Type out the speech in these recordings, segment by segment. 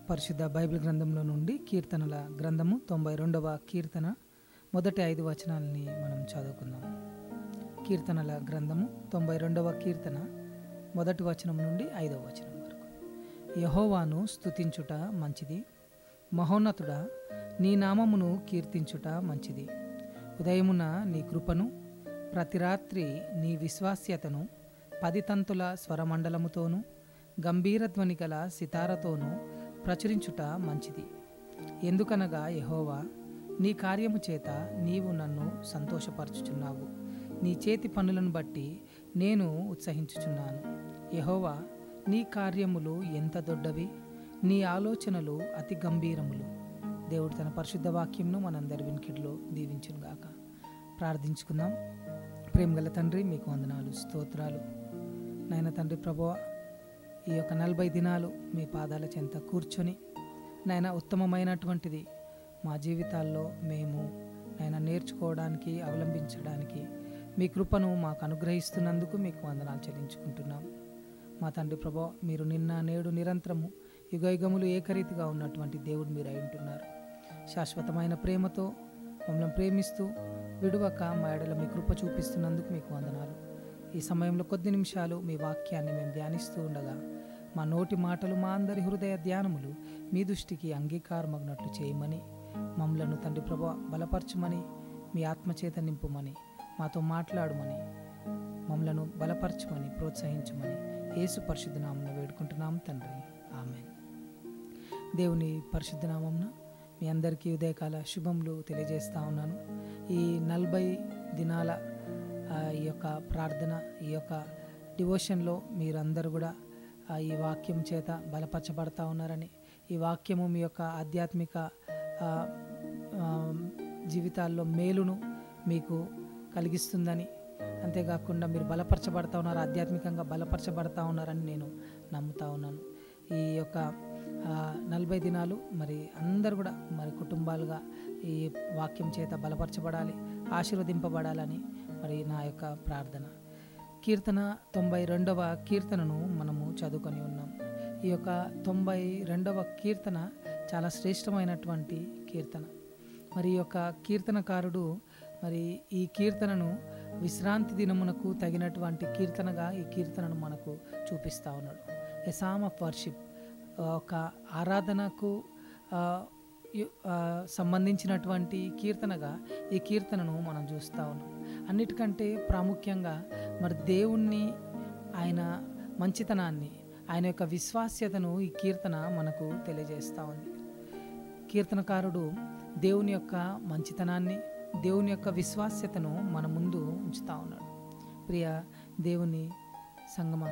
పరిశుద్ధ బైబిల్ గ్రంథంలో నుండి కీర్తనల గ్రంథము 92వ కీర్తన మొదటి 5 వచనాలని మనం చదువుకుందాం. కీర్తనల గ్రంథము 92వ కీర్తన మొదటి వచనం నుండి 5వ వచనం వరకు. యెహోవాను స్తుతించుట మంచిది, మహోన్నతుడా నీ నామమును కీర్తించుట మంచిది. ఉదయమున నీ కృపను, ప్రతి రాత్రి నీ విశ్వాస్యతను 10 తంతుల స్వరమండలముతోనూ గంభీరధ్వని గల సితారతోనూ ప్రచురించుట మంచిది. ఎందుకనగా యెహోవా నీ కార్యము చేత నీవు నన్ను సంతోషపరచుచున్నావు. నీ చేతి పనులను బట్టి నేను ఉత్సహించుచున్నాను. యెహోవా నీ కార్యములు ఎంత దొడ్డవి, నీ ఆలోచనలు అతి గంభీరములు. దేవుడు తన పరిశుద్ధ వాక్యంను మనందరి వినికిడిలో దీవించునుగాక. ప్రార్థించుకుందాం. ప్రేమగల తండ్రి, మీకు వందనాలు, స్తోత్రాలు. నాయన తండ్రి ప్రభువా, ఈ యొక్క 40 దినాలు మీ పాదాల చెంత కూర్చొని నాయన ఉత్తమమైనటువంటిది మా జీవితాల్లో మేము నాయన నేర్చుకోవడానికి, అవలంబించడానికి మీ కృపను మాకు అనుగ్రహిస్తున్నందుకు మీకు వందనాలు చెల్లించుకుంటున్నాం. మా తండ్రి ప్రభువా, మీరు నిన్న నేడు నిరంతరము యుగయుగములు ఏకరీతిగా ఉన్నటువంటి దేవుడు మీరు అయి ఉంటున్నారు. శాశ్వతమైన ప్రేమతో మమ్మల్ని ప్రేమిస్తూ విడువక మా ఎడల మీ కృప చూపిస్తున్నందుకు మీకు వందనాలు. ఈ సమయంలో కొద్ది నిమిషాలు మీ వాక్యాన్ని మేము ధ్యానిస్తూ ఉండగా మా నోటి మాటలు, మా అందరి హృదయ ధ్యానములు మీ దృష్టికి అంగీకారమగినట్లు చేయమని, మమ్మలను తండ్రి ప్రభువా బలపరచమని, మీ ఆత్మచేత నింపుమని, మాతో మాట్లాడమని, మమ్మలను బలపరచమని, ప్రోత్సహించమని యేసు పరిశుద్ధ నామమున వేడుకుంటున్నాం తండ్రి, ఆమేన్. దేవుని పరిశుద్ధ నామమున మీ అందరికీ ఉదయకాల శుభములు తెలియజేస్తూ ఉన్నాను. ఈ 40 దినాల ఈ యొక్క ప్రార్థన, ఈ యొక్క డివోషన్లో మీరందరూ కూడా ఈ వాక్యం చేత బలపరచబడతా ఉన్నారని, ఈ వాక్యము మీ యొక్క ఆధ్యాత్మిక జీవితాల్లో మేలును మీకు కలిగిస్తుందని, అంతేకాకుండా మీరు బలపరచబడతా ఉన్నారు, ఆధ్యాత్మికంగా బలపరచబడతా ఉన్నారని నేను నమ్ముతా ఉన్నాను. ఈ యొక్క 40 దినాలు మరి అందరూ కూడా మరి కుటుంబాలుగా ఈ వాక్యం చేత బలపరచబడాలి, ఆశీర్వదింపబడాలని మరి నా యొక్క ప్రార్థన. కీర్తన 92వ కీర్తనను మనము చదువుకొని ఉన్నాం. ఈ యొక్క 92వ కీర్తన చాలా శ్రేష్టమైనటువంటి కీర్తన. మరి ఈ యొక్క కీర్తనకారుడు మరి ఈ కీర్తనను విశ్రాంతి దినమునకు తగినటువంటి కీర్తనగా ఈ కీర్తనను మనకు చూపిస్తూ ఉన్నాడు. ఎ సామ్ ఆఫ్ వర్షిప్, ఒక ఆరాధనకు సంబంధించినటువంటి కీర్తనగా ఈ కీర్తనను మనం చూస్తూ ఉన్నాం. అన్నిటికంటే ప్రాముఖ్యంగా మరి దేవుణ్ణి, ఆయన మంచితనాన్ని, ఆయన యొక్క విశ్వాస్యతను ఈ కీర్తన మనకు తెలియజేస్తూ ఉంది. కీర్తనకారుడు దేవుని యొక్క మంచితనాన్ని, దేవుని యొక్క విశ్వాస్యతను మన ముందు ఉంచుతూ ఉన్నాడు. ప్రియ దేవుని సంగమా,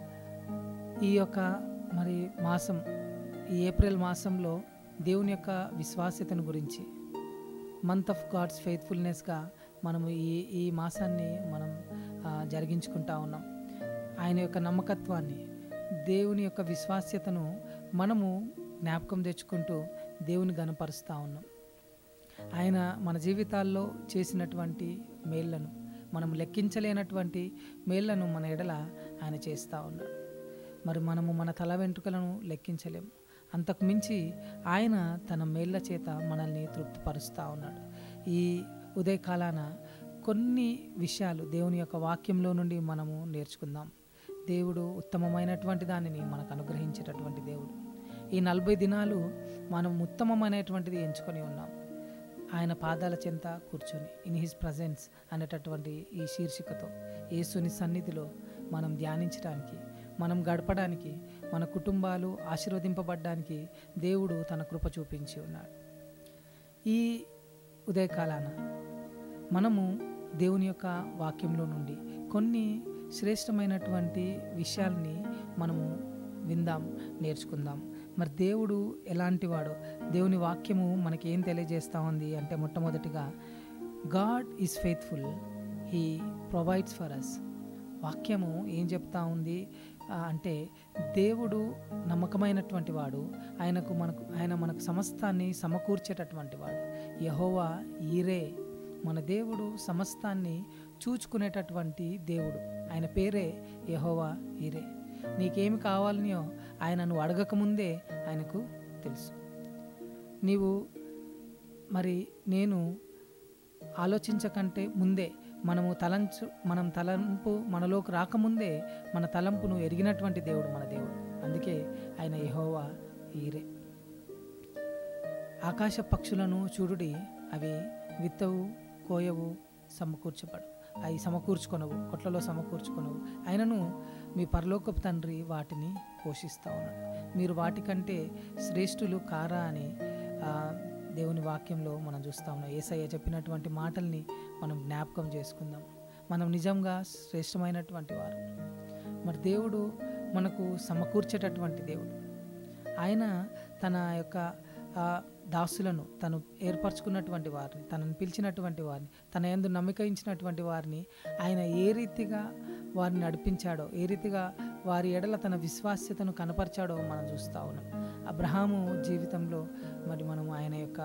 ఈ యొక్క మరి మాసం, ఈ ఏప్రిల్ మాసంలో దేవుని యొక్క విశ్వాస్యతను గురించి, మంత్ ఆఫ్ గాడ్స్ ఫెయిత్ఫుల్నెస్గా మనము ఈ మాసాన్ని మనం జరిగించుకుంటా ఉన్నాం. ఆయన యొక్క నమ్మకత్వాన్ని, దేవుని యొక్క విశ్వాస్యతను మనము జ్ఞాపకం తెచ్చుకుంటూ దేవుని గణపరుస్తూ ఉన్నాం. ఆయన మన జీవితాల్లో చేసినటువంటి మేళ్లను, మనం లెక్కించలేనటువంటి మేళ్లను మన ఎడల ఆయన చేస్తూ ఉన్నాడు. మరి మనము మన తల వెంట్రుకలను లెక్కించలేము, అంతకు మించి ఆయన తన మేళ్ల చేత మనల్ని తృప్తిపరుస్తూ ఉన్నాడు. ఈ ఉదయకాలాన కొన్ని విషయాలు దేవుని యొక్క వాక్యంలో నుండి మనము నేర్చుకుందాం. దేవుడు ఉత్తమమైనటువంటి దానిని మనకు అనుగ్రహించేటటువంటి దేవుడు. ఈ 40 దినాలు మనం ఉత్తమమైనటువంటిది ఎంచుకొని ఉన్నాం. ఆయన పాదాల చెంత కూర్చొని, ఇన్ హిస్ ప్రజెన్స్ అనేటటువంటి ఈ శీర్షికతో యేసుని సన్నిధిలో మనం ధ్యానించడానికి, మనం గడపడానికి, మన కుటుంబాలు ఆశీర్వదింపబడడానికి దేవుడు తన కృప చూపించి ఉన్నాడు. ఈ ఉదయకాలాన మనము దేవుని యొక్క వాక్యంలో నుండి కొన్ని శ్రేష్టమైనటువంటి విషయాల్ని మనము విందాం, నేర్చుకుందాం. మరి దేవుడు ఎలాంటి వాడో దేవుని వాక్యము మనకి ఏం తెలియజేస్తూ ఉంది అంటే, మొట్టమొదటిగా God is faithful, he provides for us. వాక్యము ఏం చెప్తా ఉంది అంటే, దేవుడు నమ్మకమైనటువంటి వాడు, ఆయన మనకు సమస్తాన్ని సమకూర్చేటటువంటి వాడు. యెహోవా ఈరే, మన దేవుడు సమస్తాన్ని చూచుకునేటటువంటి దేవుడు. ఆయన పేరే యెహోవా ఈరే. నీకేమి కావాలనియో ఆయన నువ్వు అడగకముందే ఆయనకు తెలుసు. నీవు మరి నేను ఆలోచించకంటే ముందే మనం తలంపు మనలోకి రాకముందే మన తలంపును ఎరిగినటువంటి దేవుడు మన దేవుడు. అందుకే ఆయన యెహోవా ఈరే. ఆకాశ పక్షులను చూడుడి, అవి విత్తవు, కోయవు, అవి సమకూర్చుకొనవు, కొట్లలో సమకూర్చుకొనవు, అయినను మీ పరలోకపు తండ్రి వాటిని పోషిస్తూ ఉన్నాడు. మీరు వాటికంటే శ్రేష్ఠులు కారా అని దేవుని వాక్యంలో మనం చూస్తూ ఉన్నాం. యేసయ్య చెప్పినటువంటి మాటల్ని మనం జ్ఞాపకం చేసుకుందాం. మనం నిజంగా శ్రేష్టమైనటువంటి వారు. మరి దేవుడు మనకు సమకూర్చేటటువంటి దేవుడు. ఆయన తన యొక్క దాసులను, తను ఏర్పరచుకున్నటువంటి వారిని, తనను పిలిచినటువంటి వారిని, తన యందు నమ్మకించినటువంటి వారిని ఆయన ఏ రీతిగా వారిని నడిపించాడో, ఏ రీతిగా వారి ఎడల తన విశ్వాస్యతను కనపరిచాడో మనం చూస్తూ ఉన్నాం. అబ్రహాము జీవితంలో మరి మనం ఆయన యొక్క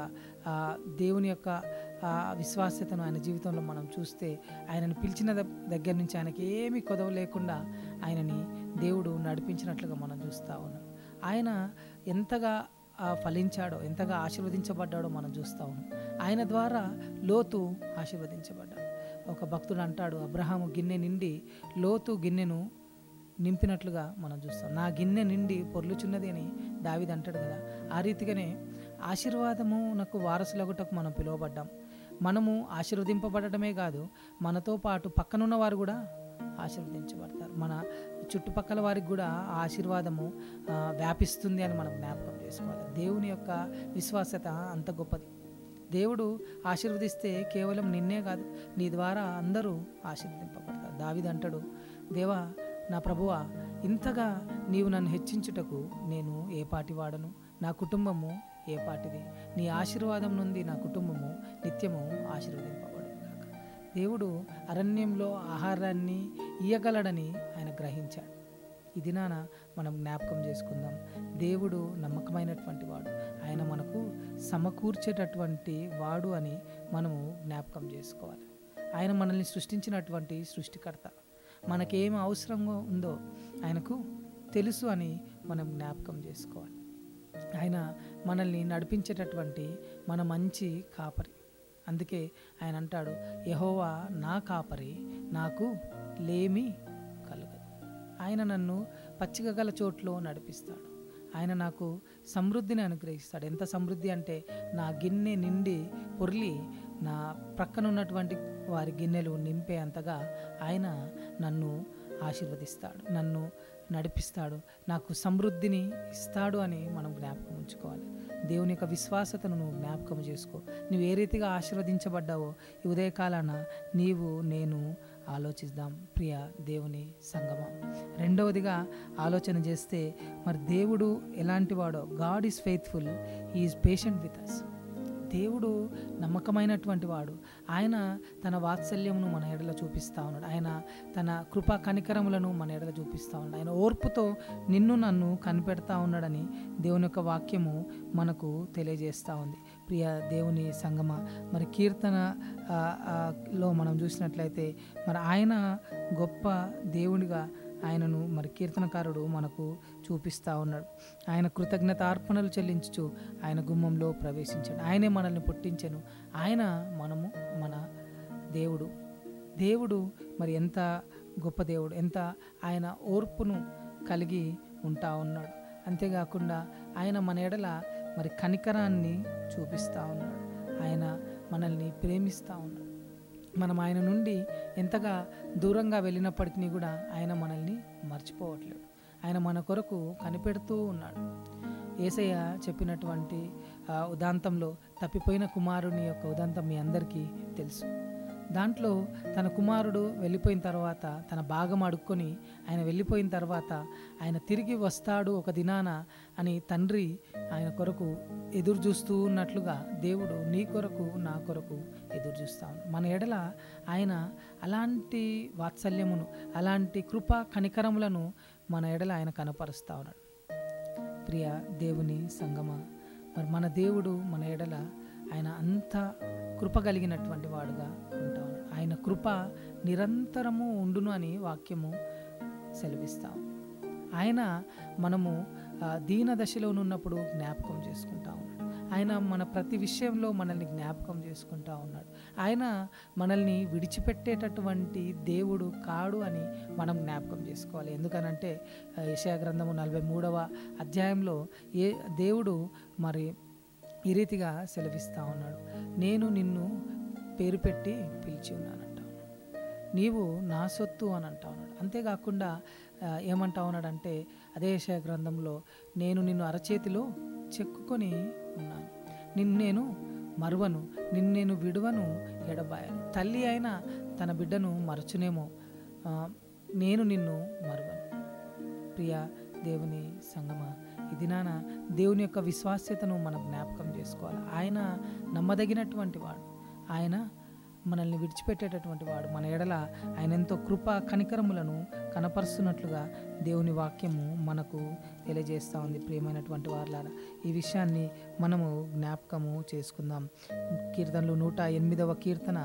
దేవుని యొక్క విశ్వాస్యతను ఆయన జీవితంలో మనం చూస్తే, ఆయనను పిలిచిన దగ్గర నుంచి ఆయనకి ఏమీ కొదవ లేకుండా ఆయనని దేవుడు నడిపించినట్లుగా మనం చూస్తూ ఉన్నాం. ఆయన ఎంతగా ఫలించాడో, ఎంతగా ఆశీర్వదించబడ్డాడో మనం చూస్తూ ఉన్నాం. ఆయన ద్వారా లోతు ఆశీర్వదించబడ్డాడు. ఒక భక్తుడు అంటాడు, అబ్రహాము గిన్నె నిండి లోతు గిన్నెను నింపినట్లుగా మనం చూస్తాం. నా గిన్నె నిండి పొర్లుచున్నది అని దావీదు అంటాడు కదా. ఆ రీతిగానే ఆశీర్వాదము నాకు వారసులగుటకు మనం పిలువబడ్డాం. మనము ఆశీర్వదింపబడటమే కాదు, మనతో పాటు పక్కనున్న వారు కూడా ఆశీర్వదించబడతారు. మన చుట్టుపక్కల వారికి కూడా ఆ ఆశీర్వాదము వ్యాపిస్తుంది అని మనం జ్ఞాపకం చేసుకోవాలి. దేవుని యొక్క విశ్వాసత అంత గొప్పది. దేవుడు ఆశీర్వదిస్తే కేవలం నిన్నే కాదు, నీ ద్వారా అందరూ ఆశీర్వదింపబడతారు. దావీదు అంటాడు, దేవా నా ప్రభువా, ఇంతగా నీవు నన్ను హెచ్చించుటకు నేను ఏ పాటి వాడను, నా కుటుంబము ఏ పాటిది. నీ ఆశీర్వాదం నుండి నా కుటుంబము నిత్యము ఆశీర్వదింపబడును గాక. దేవుడు అరణ్యంలో ఆహారాన్ని ఇయ్యగలడని ఆయన గ్రహించాడు. ఈ దినాన మనం జ్ఞాపకం చేసుకుందాం. దేవుడు నమ్మకమైనటువంటి వాడు, ఆయన మనకు సమకూర్చేటటువంటి వాడు అని మనము జ్ఞాపకం చేసుకోవాలి. ఆయన మనల్ని సృష్టించినటువంటి సృష్టికర్త. మనకేం అవసరంగా ఉందో ఆయనకు తెలుసు అని మనం జ్ఞాపకం చేసుకోవాలి. ఆయన మనల్ని నడిపించేటటువంటి మన మంచి కాపరి. అందుకే ఆయన అంటాడు, యెహోవా నా కాపరి, నాకు లేమి కలగదు. ఆయన నన్ను పచ్చిక గల చోట్లో నడిపిస్తాడు. ఆయన నాకు సమృద్ధిని అనుగ్రహిస్తాడు. ఎంత సమృద్ధి అంటే, నా గిన్నె నిండి పొర్లి నా ప్రక్కన ఉన్నటువంటి వారి గిన్నెలు నింపే అంతగా ఆయన నన్ను ఆశీర్వదిస్తాడు, నన్ను నడిపిస్తాడు, నాకు సమృద్ధిని ఇస్తాడు అని మనం జ్ఞాపకం ఉంచుకోవాలి. దేవుని యొక్క విశ్వాసతను నువ్వు జ్ఞాపకం చేసుకో. నువ్వు ఏ రీతిగా ఆశీర్వదించబడ్డావో ఈ ఉదయకాలాన నీవు నేను ఆలోచిద్దాం ప్రియ దేవుని సంగమా. రెండవదిగా ఆలోచన చేస్తే, మరి దేవుడు ఎలాంటి వాడో, God is faithful, he is patient with us. దేవుడు నమ్మకమైనటువంటి వాడు. ఆయన తన వాత్సల్యమును మన ఎడల చూపిస్తూ ఉన్నాడు. ఆయన తన కృపా కనికరములను మన ఎడల చూపిస్తూ ఉన్నాడు. ఆయన ఓర్పుతో నిన్ను నన్ను కనిపెడతా ఉన్నాడని దేవుని యొక్క వాక్యము మనకు తెలియజేస్తూ ఉంది. ప్రియ దేవుని సంగమ, మరి కీర్తనలో మనం చూసినట్లయితే మరి ఆయన గొప్ప దేవుడిగా ఆయనను మరి కీర్తనకారుడు మనకు చూపిస్తూ ఉన్నాడు. ఆయన కృతజ్ఞతార్పణలు చెల్లించుచు ఆయన గుమ్మంలో ప్రవేశించాడు. ఆయనే మనల్ని పుట్టించెను. ఆయన మన దేవుడు మరి ఎంత గొప్ప దేవుడు, ఎంత ఆయన ఓర్పును కలిగి ఉంటా ఉన్నాడు. అంతేకాకుండా ఆయన మన ఎడల మరి కనికరాన్ని చూపిస్తూ ఉన్నాడు. ఆయన మనల్ని ప్రేమిస్తూ ఉన్నాడు. మనం ఆయన నుండి ఎంతగా దూరంగా వెళ్ళినప్పటికీ కూడా ఆయన మనల్ని మర్చిపోవట్లేడు. ఆయన మన కొరకు కనిపెడుతూ ఉన్నాడు. యేసయ్య చెప్పినటువంటి ఉదాంతంలో తప్పిపోయిన కుమారుని యొక్క ఉదాంతం మీ అందరికీ తెలుసు. దాంట్లో తన కుమారుడు వెళ్ళిపోయిన తర్వాత, తన భాగం అడుక్కొని ఆయన వెళ్ళిపోయిన తర్వాత ఆయన తిరిగి వస్తాడు ఒక దినాన అని తండ్రి ఆయన కొరకు ఎదురు చూస్తూ ఉన్నట్లుగా దేవుడు నీ కొరకు నా కొరకు ఎదురు చూస్తాడు. మన ఎడల ఆయన అలాంటి వాత్సల్యమును, అలాంటి కృపా కనికరములను మన ఎడల ఆయన కనపరుస్తూ ఉన్నాడు. ప్రియ దేవుని సంగమ, మరి మన దేవుడు మన ఎడల ఆయన అంత కృప కలిగినటువంటి వాడుగా ఉంటా ఉన్నాడు. ఆయన కృప నిరంతరము ఉండును అని వాక్యము సెలవిస్తాం. ఆయన మనము దీన దశలో ఉన్నప్పుడు జ్ఞాపకం చేసుకుంటా ఉన్నాడు. ఆయన మన ప్రతి విషయంలో మనల్ని జ్ఞాపకం చేసుకుంటా ఉన్నాడు. ఆయన మనల్ని విడిచిపెట్టేటటువంటి దేవుడు కాడు అని మనం జ్ఞాపకం చేసుకోవాలి. ఎందుకనంటే యెషయా గ్రంథము 43వ అధ్యాయంలో దేవుడు మరి ఈ రీతిగా సెలవిస్తూ ఉన్నాడు. నేను నిన్ను పేరు పెట్టి పిలిచి ఉన్నానంట, నీవు నా సొత్తు అని అంటా ఉన్నాడు. అంతేకాకుండా ఏమంటా ఉన్నాడంటే అదే యెషయా గ్రంథంలో, నేను నిన్ను అరచేతిలో చెక్కుకొని ఉన్నాను, నిన్ను నేను మరువను, నిన్ను నేను విడువను, ఎడబాయను. తల్లి అయినా తన బిడ్డను మరచునేమో, నేను నిన్ను మరువను. ప్రియ దేవుని సంగమా, ఈ దినాన దేవుని యొక్క విశ్వాస్యతను మనం జ్ఞాపకం చేసుకోవాలి. ఆయన నమ్మదగినటువంటి వాడు, ఆయన మనల్ని విడిచిపెట్టేటటువంటి వాడు. మన ఎడల ఆయన ఎంతో కృప కనికరములను కనపరుస్తున్నట్లుగా దేవుని వాక్యము మనకు తెలియజేస్తూ ఉంది. ప్రియమైనటువంటి వారులారా, ఈ విషయాన్ని మనము జ్ఞాపకము చేసుకుందాం. కీర్తనలు 108వ కీర్తన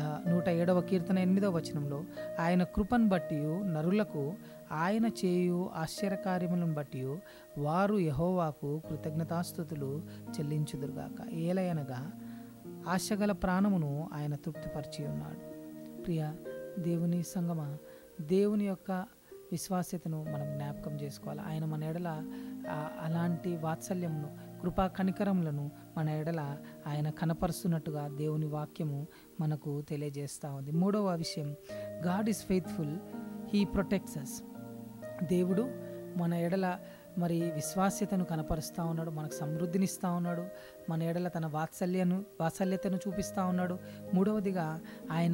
107వ కీర్తన 8వ వచనంలో, ఆయన కృపను బట్టి నరులకు ఆయన చేయు ఆశ్చర్యకార్యములను బట్టి వారు యెహోవాకు కృతజ్ఞతాస్తుతులు చెల్లించుదురుగాక. ఏలయనగా ఆశగల ప్రాణమును ఆయన తృప్తిపరిచి ఉన్నాడు. ప్రియ దేవుని సంగమా, దేవుని యొక్క విశ్వాస్యతను మనం జ్ఞాపకం చేసుకోవాలి. ఆయన మన ఎడల అలాంటి వాత్సల్యమును, కృపా కనికరములను మన ఎడల ఆయన కనపరుస్తున్నట్టుగా దేవుని వాక్యము మనకు తెలియజేస్తూ ఉంది. మూడవ విషయం, God is faithful, he protects us. దేవుడు మన ఎడల మరి విశ్వాస్యతను కనపరుస్తూ ఉన్నాడు, మనకు సమృద్ధినిస్తూ ఉన్నాడు, మన ఎడల తన వాత్సల్యతను చూపిస్తూ ఉన్నాడు. మూడవదిగా ఆయన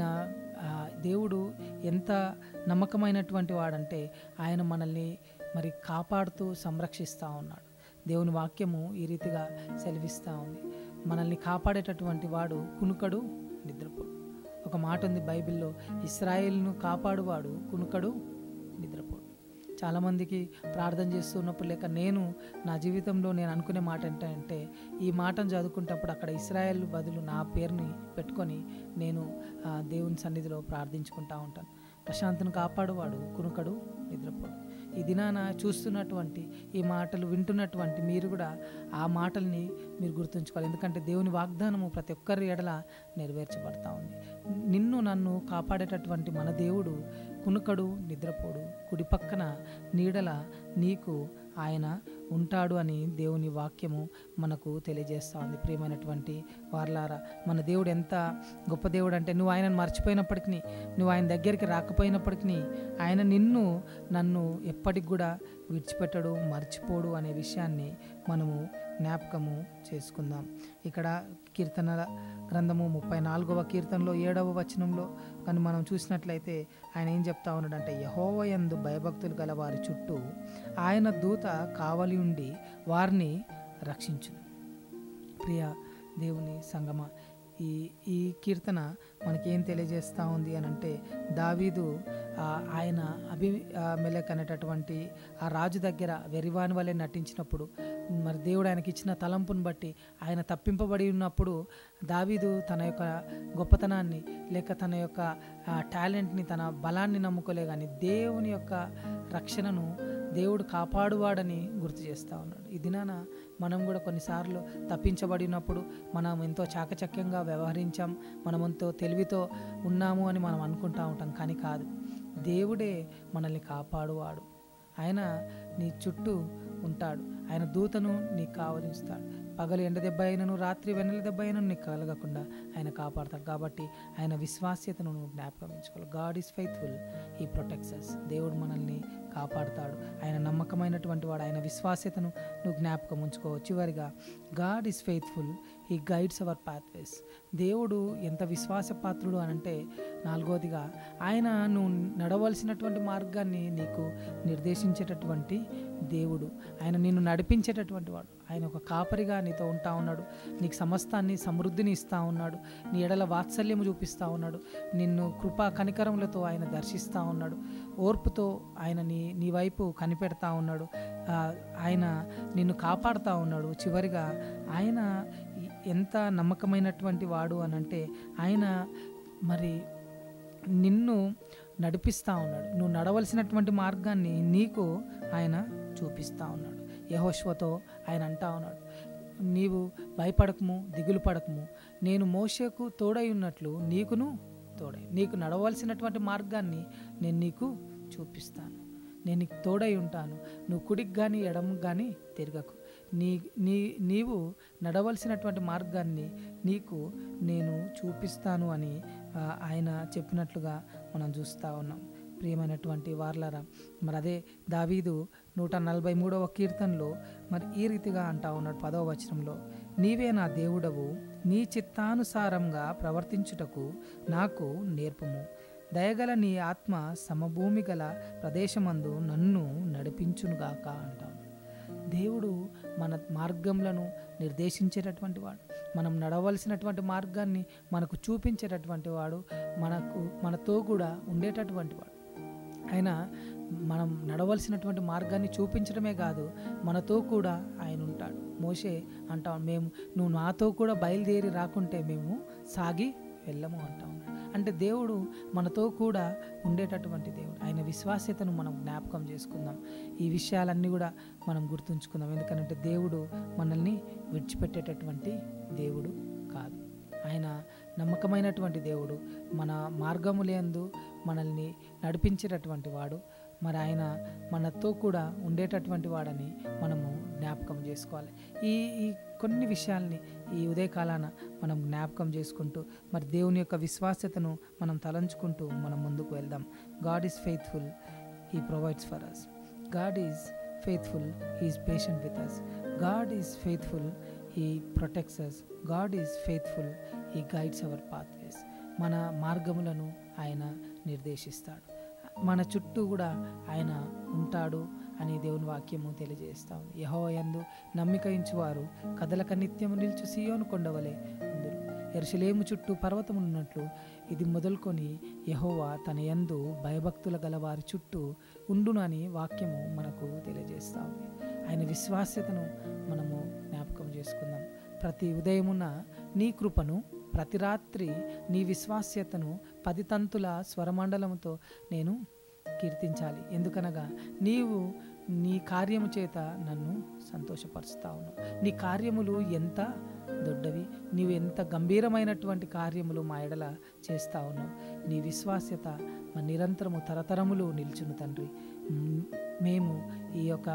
దేవుడు ఎంత నమ్మకమైనటువంటి వాడంటే ఆయన మనల్ని మరి కాపాడుతూ సంరక్షిస్తూ ఉన్నాడు. దేవుని వాక్యము ఈ రీతిగా సెలవిస్తూ ఉంది, మనల్ని కాపాడేటటువంటి వాడు కునుకడు నిద్రపోడు. ఒక మాట ఉంది బైబిల్లో, ఇశ్రాయేలును కాపాడువాడు కునుకడు నిద్రపోడు. చాలామందికి ప్రార్థన చేస్తున్నప్పుడు లేక నేను నా జీవితంలో నేను అనుకునే మాట ఏంటంటే, ఈ మాటను చదువుకున్నప్పుడు అక్కడ ఇశ్రాయేల్ బదులు నా పేరుని పెట్టుకొని నేను దేవుని సన్నిధిలో ప్రార్థించుకుంటూ ఉంటాను. ప్రశాంతను కాపాడువాడు కునుకడు నిద్రపోడు. ఈ దినాన చూస్తున్నటువంటి ఈ మాటలు వింటున్నటువంటి మీరు కూడా ఆ మాటల్ని మీరు గుర్తుంచుకోవాలి. ఎందుకంటే దేవుని వాగ్దానము ప్రతి ఒక్కరి ఎడల నెరవేర్చబడతా ఉంది. నిన్ను నన్ను కాపాడేటటువంటి మన దేవుడు కునుకడు నిద్రపోడు, కుడి పక్కన నీడల నీకు ఆయన ఉంటాడు అని దేవుని వాక్యము మనకు తెలియజేస్తూ ఉంది. ప్రియమైనటువంటి వారలారా, మన దేవుడు ఎంత గొప్ప దేవుడు అంటే, నువ్వు ఆయనను మర్చిపోయినప్పటికీ, నువ్వు ఆయన దగ్గరికి రాకపోయినప్పటికీ ఆయన నిన్ను నన్ను ఎప్పటికి కూడా విడిచిపెట్టడు, మర్చిపోడు అనే విషయాన్ని మనము జ్ఞాపకము చేసుకుందాం. ఇక్కడ కీర్తనల గ్రంథము 34వ కీర్తనలో 7వ వచనంలో కానీ మనం చూసినట్లయితే ఆయన ఏం చెప్తా ఉన్నాడంటే, యెహోవా యందు భయభక్తులు గల వారి చుట్టూ ఆయన దూత కావలి ఉండి వారిని రక్షించును. ప్రియ దేవుని సంగమా, ఈ కీర్తన మనకేం తెలియజేస్తూ ఉంది అని అంటే, దావీదు ఆయన అబీమెలెకు అనేటటువంటి ఆ రాజు దగ్గర వెరివాని వలె నటించినప్పుడు, మరి దేవుడు ఆయనకి ఇచ్చిన తలంపును బట్టి ఆయన తప్పింపబడి ఉన్నప్పుడు దావీదు తన యొక్క గొప్పతనాన్ని లేక తన యొక్క టాలెంట్ని, తన బలాన్ని నమ్ముకోలే కానీ దేవుని యొక్క రక్షణను దేవుడు కాపాడువాడని గుర్తు చేస్తూ ఉన్నాడు. ఈ దినాన మనం కూడా కొన్నిసార్లు తప్పించబడినప్పుడు మనం ఎంతో చాకచక్యంగా వ్యవహరించాం, మనం ఎంతో తెలివితో ఉన్నాము అని మనం అనుకుంటూ ఉంటాం. కానీ కాదు, దేవుడే మనల్ని కాపాడువాడు. ఆయన నీ చుట్టూ ఉంటాడు, ఆయన దూతను నీకు కావలిస్తాడు. పగలు ఎండ దెబ్బ అయినను రాత్రి వెన్నెల దెబ్బ అయినను నీకు కలగకుండా ఆయన కాపాడతాడు. కాబట్టి ఆయన విశ్వాస్యతను నువ్వు జ్ఞాపకం ఉంచుకోవాలి. God is faithful, he protects us. దేవుడు మనల్ని కాపాడుతాడు, ఆయన నమ్మకమైనటువంటి వాడు. ఆయన విశ్వాస్యతను నువ్వు జ్ఞాపకం ఉంచుకో. చివరిగా, God is faithful, he guides our pathways. దేవుడు ఎంత విశ్వాసపాత్రుడు అనంటే, నాలుగోదిగా ఆయన నువ్వు నడవలసినటువంటి మార్గాన్ని నీకు నిర్దేశించేటటువంటి దేవుడు. ఆయన నిన్ను నడిపించేటటువంటి వాడు. ఆయన ఒక కాపరిగా నీతో ఉంటా ఉన్నాడు, నీకు సమస్తాన్ని సమృద్ధిని ఇస్తూ ఉన్నాడు, నీ ఎడల వాత్సల్యము చూపిస్తూ ఉన్నాడు, నిన్ను కృపా కనికరములతో ఆయన దర్శిస్తూ ఉన్నాడు, ఓర్పుతో ఆయన నీ వైపు కనిపెడతా ఉన్నాడు, ఆయన నిన్ను కాపాడుతూ ఉన్నాడు. చివరిగా ఆయన ఎంత నమ్మకమైనటువంటి వాడు అనంటే, ఆయన మరి నిన్ను నడిపిస్తూ ఉన్నాడు, నువ్వు నడవలసినటువంటి మార్గాన్ని నీకు ఆయన చూపిస్తూ ఉన్నాడు. యెహోషువతో ఆయన అంటా ఉన్నాడు, నీవు భయపడకము, దిగులు పడకము, నేను మోషేకు తోడై ఉన్నట్లు నీకును తోడై, నీకు నడవలసినటువంటి మార్గాన్ని నేను నీకు చూపిస్తాను, నేను నీకు తోడై ఉంటాను, నువ్వు కుడికి కానీ ఎడమకు కానీ తిరగకు, నీవు నడవలసినటువంటి మార్గాన్ని నీకు నేను చూపిస్తాను అని ఆయన చెప్పినట్లుగా మనం చూస్తూ ఉన్నాం. ప్రియమైనటువంటి వార్లారా, మరి అదే దావీదు 143వ కీర్తనలో మరి ఈ రీతిగా అంటా ఉన్నాడు 10వ వచనంలో, నీవే నా దేవుడవు, నీ చిత్తానుసారంగా ప్రవర్తించుటకు నాకు నేర్పము, దయగల నీ ఆత్మ సమభూమి గల ప్రదేశమందు నన్ను నడిపించునుగాక అంటాను. దేవుడు మన మార్గములను నిర్దేశించేటటువంటి వాడు, మనం నడవలసినటువంటి మార్గాన్ని మనకు చూపించేటటువంటి వాడు, మనతో కూడా ఉండేటటువంటి వాడు. ఆయన మనం నడవలసినటువంటి మార్గాన్ని చూపించడమే కాదు, మనతో కూడా ఆయన ఉంటాడు. మోషే అంటాం, నువ్వు నాతో కూడా బయలుదేరి రాకుంటే మేము సాగి వెళ్ళము అంటా ఉన్నాడు. అంటే దేవుడు మనతో కూడా ఉండేటటువంటి దేవుడు. ఆయన విశ్వాస్యతను మనం జ్ఞాపకం చేసుకుందాం. ఈ విషయాలన్నీ కూడా మనం గుర్తుంచుకుందాం. ఎందుకంటే దేవుడు మనల్ని విడిచిపెట్టేటటువంటి దేవుడు కాదు. ఆయన నమ్మకమైనటువంటి దేవుడు, మన మార్గములందు మనల్ని నడిపించేటటువంటి వాడు. మరి ఆయన మనతో కూడా ఉండేటటువంటి వాడని మనము జ్ఞాపకం చేసుకోవాలి. ఈ కొన్ని విషయాల్ని ఈ ఉదయకాలాన మనం జ్ఞాపకం చేసుకుంటూ మరి దేవుని యొక్క విశ్వాస్యతను మనం తలంచుకుంటూ మనం ముందుకు వెళ్దాం. God is faithful, he provides for us. God is faithful, he is patient with us. God is faithful, he protects us. God is faithful, he guides our pathways. మన మార్గములను ఆయన నిర్దేశిస్తాడు. మన చుట్టూ కూడా ఆయన ఉంటాడు అని దేవుని వాక్యము తెలియజేస్తా ఉంది. యెహోవా యందు నమ్మిక ఉంచువారు కదలక నిత్యము నిల్చు సీయోను కొండవలె ఉందురు. యెరూషలేము చుట్టూ పర్వతమున్నట్లు ఇది మొదలుకొని యెహోవా తన యందు భయభక్తుల గల వారి చుట్టూ ఉండును అని వాక్యము మనకు తెలియజేస్తా ఉంది. ఆయన విశ్వాస్యతను మనము జ్ఞాపకం చేసుకుందాం. ప్రతి ఉదయమున నీ కృపను, ప్రతి రాత్రి నీ విశ్వాస్యతను 10 తంతుల స్వరమండలముతో నేను కీర్తించాలి. ఎందుకనగా నీవు నీ కార్యము చేత నన్ను సంతోషపరుస్తా ఉన్నావు. నీ కార్యములు ఎంత దొడ్డవి, నీవు ఎంత గంభీరమైనటువంటి కార్యములు మా ఎడల చేస్తూ ఉన్నావు. నీ విశ్వాస్యత నిరంతరము తరతరములు నిల్చును తండ్రి. మేము ఈ యొక్క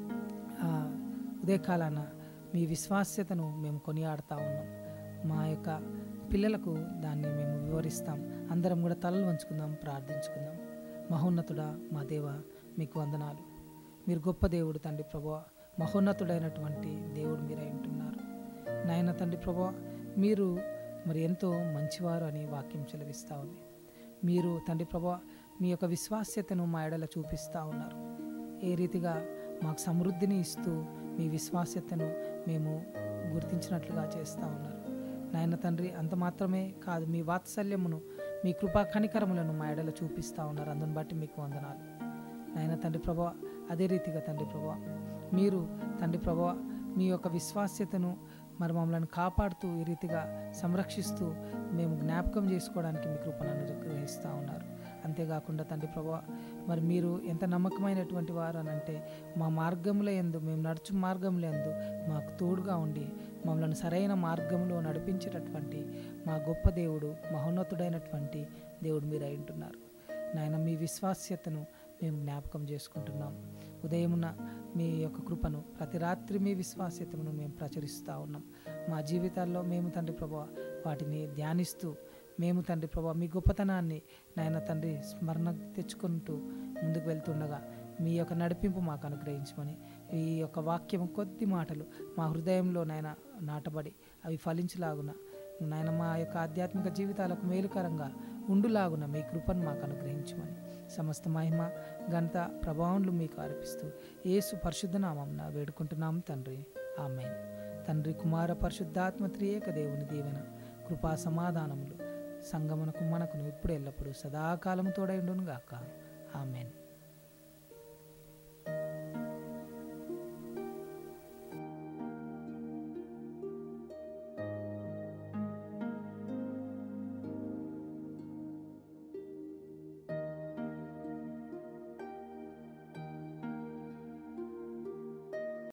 ఉదయకాలాన మీ విశ్వాస్యతను మేము కొనియాడుతూ ఉన్నాం. మా యొక్క పిల్లలకు దాన్ని మేము వివరిస్తాం. అందరం కూడా తలలు వంచుకుందాం, ప్రార్థించుకుందాం. మహోన్నతుడా మా దేవ, మీకు వందనాలు. మీరు గొప్ప దేవుడు తండ్రి ప్రభువా, మహోన్నతుడైనటువంటి దేవుడు మీరై ఉంటున్నారు నాయన తండ్రి ప్రభువా. మీరు మరి ఎంతో మంచివారు అని వాక్యం సెలవిస్తూ ఉంది. మీరు తండ్రి ప్రభువా మీ యొక్క విశ్వాస్యతను మా ఎడల చూపిస్తూ ఉన్నారు. ఏ రీతిగా మాకు సమృద్ధిని ఇస్తూ మీ విశ్వాస్యతను మేము గుర్తించినట్లుగా చేస్తూ ఉన్నారు నాయన తండ్రి. అంత మాత్రమే కాదు, మీ వాత్సల్యమును, మీ కృపా కనికరములను మా ఎడల చూపిస్తూ ఉన్నారు. అందుని బట్టి మీకు వందనాలు నాయన తండ్రి ప్రభువ. అదే రీతిగా తండ్రి ప్రభువ మీరు తండ్రి ప్రభువ మీ యొక్క విశ్వాస్యతను మరి మమ్మల్ని కాపాడుతూ ఈ రీతిగా సంరక్షిస్తూ మేము జ్ఞాపకం చేసుకోవడానికి మీ కృపను అనుగ్రహిస్తూ ఉన్నారు. అంతేకాకుండా తండ్రి ప్రభువా మరి మీరు ఎంత నమ్మకమైనటువంటి వారు అని అంటే, మా మార్గముల యందు, మేము నడుచు మార్గముల యందు మాకు తోడుగా ఉండి మమ్మల్ని సరైన మార్గంలో నడిపించేటటువంటి మా గొప్ప దేవుడు, మహోన్నతుడైనటువంటి దేవుడు మీరు అయి ఉంటున్నారు నాయన. మీ విశ్వాస్యతను మేము జ్ఞాపకం చేసుకుంటున్నాం. ఉదయమున మీ యొక్క కృపను, ప్రతి రాత్రి మీ విశ్వాస్యతను మేము ప్రచురిస్తూ ఉన్నాం. మా జీవితాల్లో మేము తండ్రి ప్రభువా వాటిని ధ్యానిస్తూ మేము తండ్రి ప్రభువా మీ గొప్పతనాన్ని నాయన తండ్రి స్మరణ తెచ్చుకుంటూ ముందుకు వెళ్తుండగా మీ యొక్క నడిపింపు మాకు అనుగ్రహించమని, ఈ యొక్క వాక్యం కొద్ది మాటలు మా హృదయంలో నాయన నాటబడి అవి ఫలించలాగున నాయన మా యొక్క ఆధ్యాత్మిక జీవితాలకు మేలుకరంగా ఉండులాగున మీ కృపను మాకు అనుగ్రహించమని, సమస్త మహిమ ఘనత ప్రభావములు మీకు అర్పిస్తూ యేసు పరిశుద్ధ నామమున వేడుకుంటున్నాం తండ్రి, ఆమేన్. తండ్రి, కుమార, పరిశుద్ధాత్మ త్రియేక దేవుని దీవెన, కృపా సమాధానములు సంగమునకు మనకును ఇప్పుడు ఎల్లప్పుడు సదాకాలము తోడై ఉండును గాక. ఆమేన్.